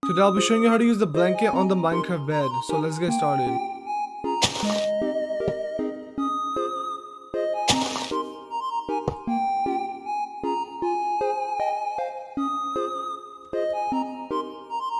Today I'll be showing you how to use the blanket on the Minecraft bed. So let's get started.